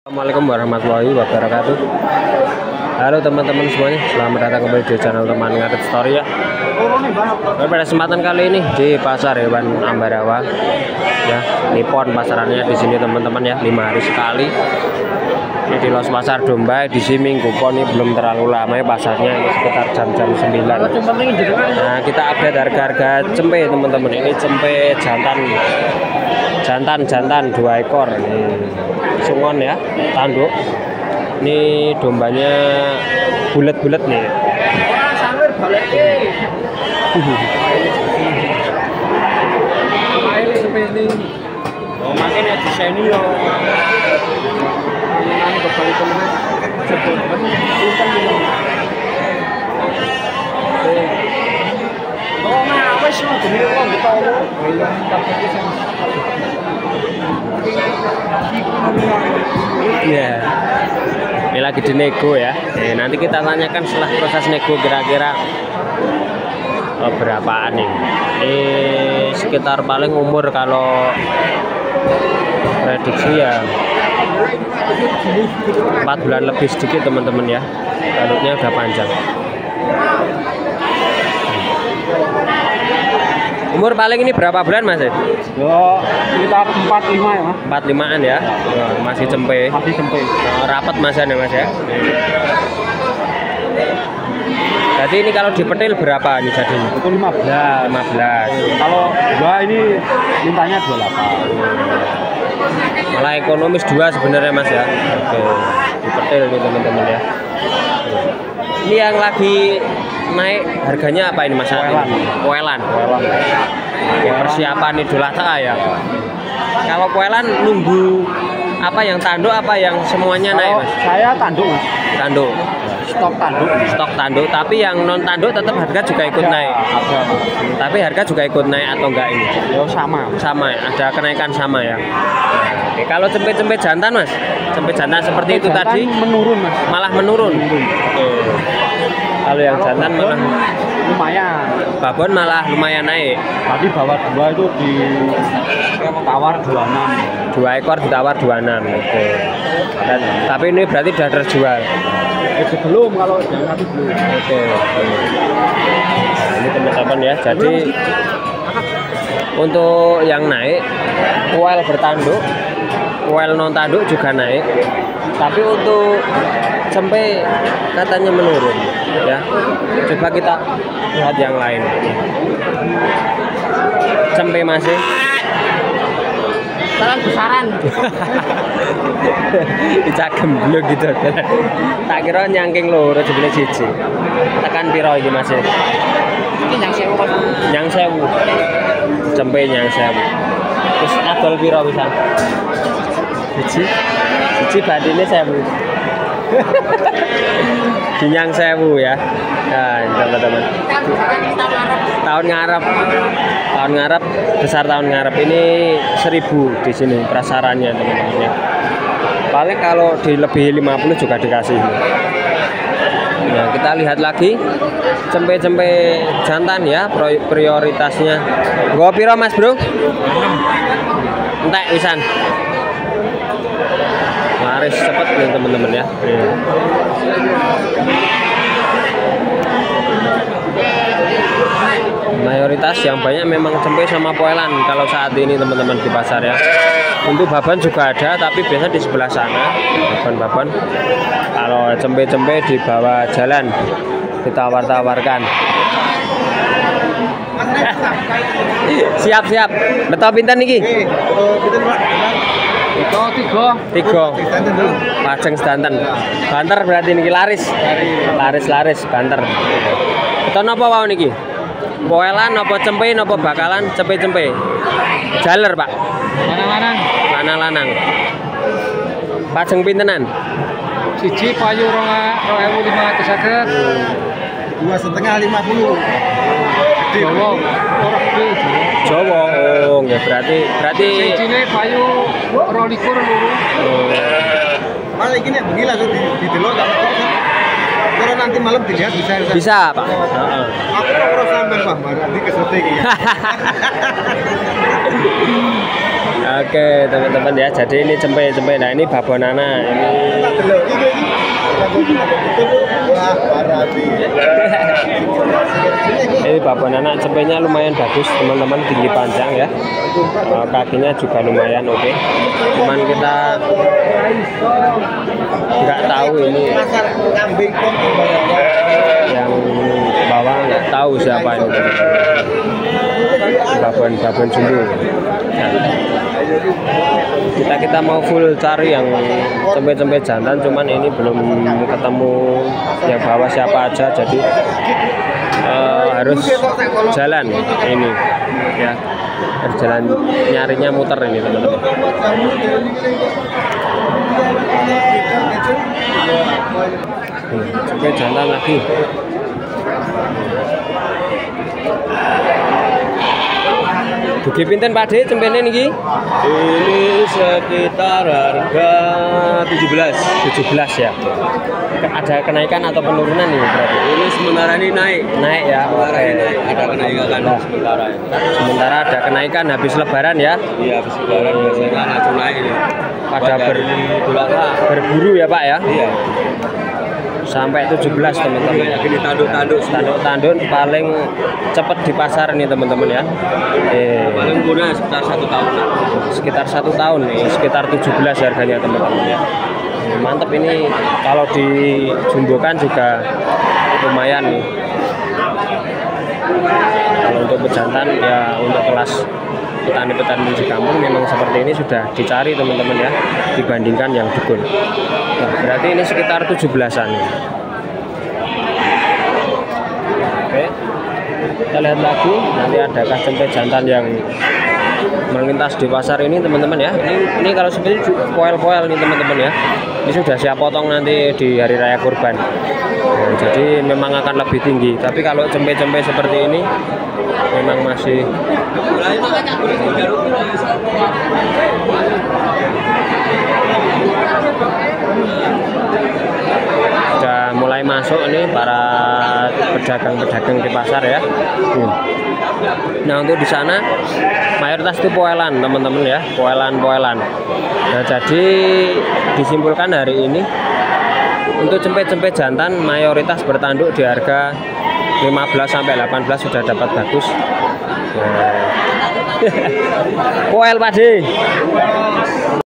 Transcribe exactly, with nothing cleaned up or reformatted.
Assalamualaikum warahmatullahi wabarakatuh. Halo teman-teman semuanya, selamat datang kembali di channel Teman Ngarit Story ya. Dan pada kesempatan kali ini di pasar hewan Ambarawa ya, Nippon pasarannya di sini teman-teman ya, lima hari sekali. Ini di Los Pasar Domba di sini Minggu Pon ini belum terlalu lama ya pasarnya, ini sekitar jam-jam sembilan. Nah, kita update harga-harga cempe teman-teman. Ini cempe jantan. Jantan jantan dua ekor nih, sungon ya, tanduk. Ini dombanya bulat-bulat nih. Oh, makin ya desain ini yo. Ini berbalik temen. Oh, nah, wes mau jenenge wong beto. Ya, ini lagi dinego ya. Eh, nanti kita tanyakan setelah proses nego kira-kira oh, berapaan nih. Eh, sekitar paling umur kalau prediksi ya empat bulan lebih sedikit teman-teman ya. Tanduknya udah panjang. Umur paling ini berapa bulan Mas? Yo, sekitar empat lima ya Mas. empat limaan ya. Oh, masih cempe. Masih cempe. Oh, rapat Mas ya Mas ya. Jadi ini kalau dipetil berapa nih jadinya? Itu lima belas. lima belas. Kalau dua ini mintanya dua puluh delapan. Malah ekonomis dua sebenarnya Mas ya. Oke. Dipetil nih teman-teman ya. Ini yang lagi naik harganya apa ini Mas? Koelan. Koelan. Koelan. Oke, persiapan Idul Adha ya. Kalau koelan nunggu apa yang tanduk apa yang semuanya naik Mas? Saya tanduk Mas. Tanduk. Stok tanduk. Stok tanduk, tapi yang non tanduk tetap harga juga ikut Ada, naik. Ada. Tapi harga juga ikut naik atau enggak ini? Yo sama. Sama ya, ada kenaikan sama ya. Oke, kalau cempe-cempe jantan Mas, cempe jantan seperti itu Jantan tadi menurun Mas. malah menurun. Menurun. Oke. Kalau yang Kalau jantan babon malah lumayan. babon malah lumayan naik. Tadi bawa dua itu di tawar dua puluh enam. Dua ekor ditawar dua puluh enam. Oke. Dan, tapi ini berarti sudah terjual. Eh, sebelum kalau yang tadi belum. Oke. Nah, ini teman-teman ya. Jadi untuk yang naik, kuel bertanduk, kuel non tanduk juga naik. Tapi untuk cempe katanya menurun ya. Coba kita lihat yang lain. Cempe masih Saran besaran. dicagem blok gitu. Tak kira nyangking loro jebule siji. Tekan piro iki Mas? Ini yang sewu Mas. Yang sewu. Cempe yang sewu. Terus adol piro pisan? Siji. Siji batine sewu. Dinyang sewu ya. Nah, teman-teman. Tahun ngarep. Tahun ngarep besar tahun ngarep ini seribu di sini prasarannya teman-teman ya. Paling kalau di lebih lima puluh juga dikasih. Nah, kita lihat lagi cempe-cempe jantan ya, prioritasnya. Gua piro Mas, Bro? Entek wisan. Laris cepet nih teman-teman ya. Mayoritas yang banyak memang cempe sama poelan kalau saat ini teman-teman di pasar ya. Untuk baban juga ada, tapi biasa di sebelah sana baban-baban. Kalau cempe-cempe di bawah jalan ditawar-tawarkan. Siap-siap. Betul pinten niki? Itu tiga. Tiga. Pajeng sedanten. Banter berarti niki laris. Laris-laris banter. Betul napa wau niki? Poelan napa cempe napa bakalan cempe-cempe? Jaler, Pak. Lanang-lanang. Lanang-lanang. Pajeng pintenan? Siji payu dua ribu lima ratus seket. Dua setengah lima puluh. Jawa. Orang gede. Jawa. Oh, nggih berarti berarti Sijine payu dua likur loro. Malah ini begini langsung di di delok kalau nanti malam dilihat bisa. Bisa, Pak. Heeh. Aku ora sampean Pak, nanti kesete iki. Oke teman-teman ya, jadi ini cempe-cempe. Nah ini babonana ini. Ini babonana, cempenya lumayan bagus teman-teman, tinggi panjang ya. Uh, kakinya juga lumayan oke. Okay. Cuman kita nggak tahu ini yang bawah, nggak tahu siapa ini. Babon-babon jumbo. Kita kita mau full cari yang cempe-cempe jantan, cuman ini belum ketemu yang bawah siapa aja, jadi uh, harus jalan ini ya, harus jalan nyarinya muter ini teman-teman. Cempe jantan lagi. Dugi pinten Pak De cempene niki? Ini sekitar harga tujuh belas. tujuh belas ya. Ada kenaikan atau penurunan nih berarti? Ini sementara ini naik. Naik ya. Sementara Oke. ini naik. Ada kenaikan Nah, sementara ini. sementara ada kenaikan habis lebaran ya. Iya, habis lebaran biasanya langsung naik ini. Pada ber, berburu ya Pak ya. Iya. Sampai tujuh belas teman-teman. Kayak gini tanduk-tanduk. Tanduk-tanduk paling cepet di pasar nih teman-teman ya. Eh, Paling murah sekitar satu tahun. sekitar satu tahun nih, sekitar tujuh belas harganya teman-teman ya. Mantap ini, kalau dijumbokan juga lumayan nih. Kalau untuk pejantan ya, untuk kelas petani-petani di kampung memang seperti ini sudah dicari teman-teman ya, dibandingkan yang dukun. Nah, berarti ini sekitar tujuh belasan. Oke, kita lihat lagi, nanti adakah cempe jantan yang melintas di pasar ini teman-teman ya. Ini, ini kalau seperti poel-poel nih teman-teman ya, ini sudah siap potong nanti di hari raya kurban. Nah, jadi memang akan lebih tinggi, tapi kalau cempe-cempe seperti ini memang masih sudah mulai masuk nih para pedagang-pedagang di pasar ya. Hmm. Nah untuk di sana mayoritas itu poelan teman-teman ya, poelan-poelan. Nah jadi disimpulkan hari ini untuk cempe-cempe jantan mayoritas bertanduk di harga lima belas sampai delapan belas sudah dapat bagus. Nah. Poel Pak De.